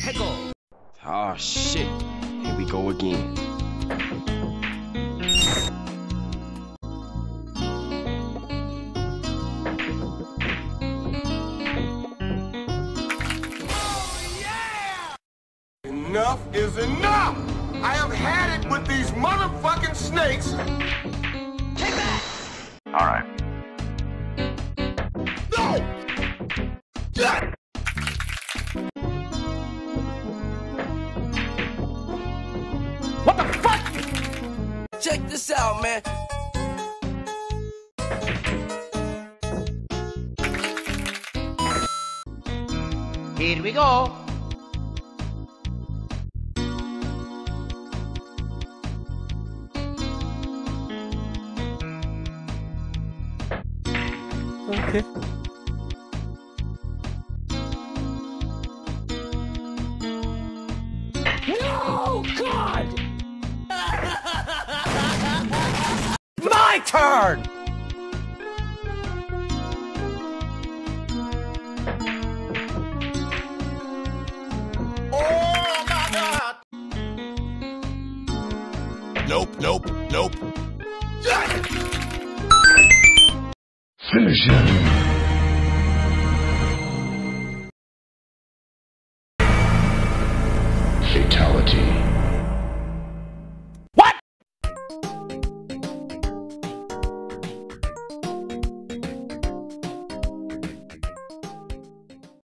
Oh shit, here we go again. Enough is enough! I have had it with these motherfucking snakes! Take that! Alright. No! Yeah! What the fuck? Check this out, man. Here we go. Okay. No, God! My turn! Oh my God! Nope, nope, nope. Yeah! Finish him.